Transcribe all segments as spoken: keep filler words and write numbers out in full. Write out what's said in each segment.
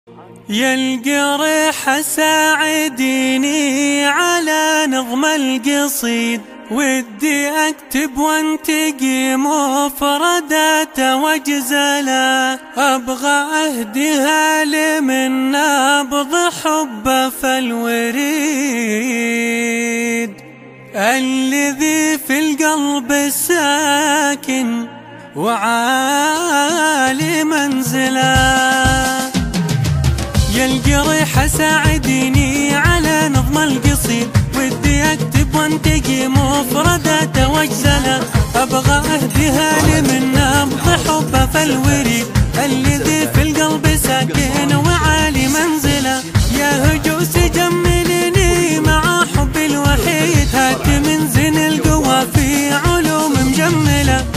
يا القريحة ساعديني على نظم القصيد، ودي اكتب وانتقي مفردات واجزلا، ابغى اهديها لمن نبض حب فالوريد الذي في القلب الساكن وعالي منزلا. يا القريحة ساعديني على نظم القصيد، ودي اكتب وانتقي مفردات واجزلا، ابغى اهديها لمن نبض حب فالوريد الذي في القلب ساكن وعالي منزلا. يا هجوس جملني مع حبي الوحيد، هات من زين القوى في علوم مجملة،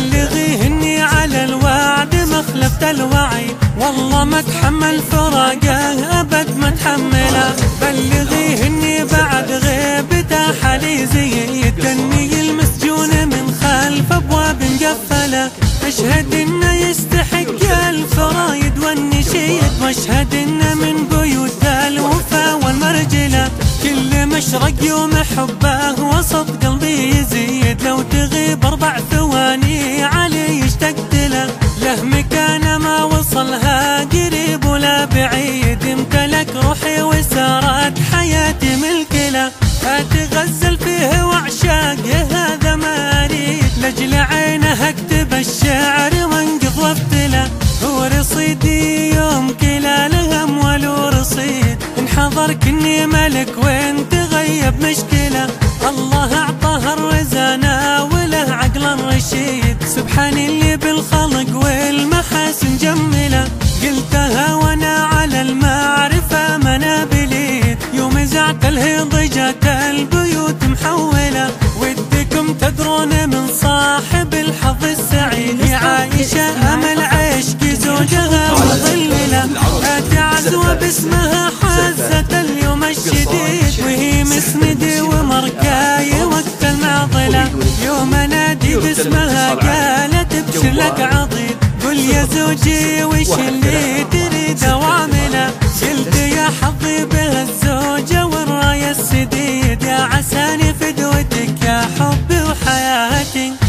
بلغيهني على الوعد مخلفة الوعي، والله ما اتحمل فراقه ابد ما اتحمله، بلغيهني بعد غيبته حالي زيد، كني المسجون من خلف ابواب مقفله، اشهد انه يستحق الفرايد والنشيد، واشهد انه من بيوت الوفا والمرجله، كل مشرق يوم حبه وسط قلبي يزيد، لو تغيب اربع ثواني علي اشتقت له، له مكان ما وصلها قريب ولا بعيد، امتلك روحي وسارت حياتي ملك له، اتغزل فيه واعشاقه هذا ما اريد، لاجل عينه اكتب الشعر وانقض وافتله، هو رصيدي يوم كلا الهم ولو رصيد، ان حضر كني ملك وان تغيب مشكله، الله اعطاه الرزانه وله عقل رشيد، سبحان اللي بالخلق والمحاسن جمله، قلتها وانا على المعرفه منابليد، يوم زعت الهيض جات البيوت محوله، ودكم تدرون من صاحب الحظ السعيد، يا عائشه امل عشق زوجها مظلله، اتعزوى باسمها حزت اليوم الشديد، وهي مسندي ومركاي وقت المعضله، يوم انادي باسمها قالت ابشر لك عضيد، قل يا زوجي وش اللي تريد واعمله، قلت يا حظي بها الزوجه والرايه السديد، يا عساني فدوتك يا حبي وحياتي.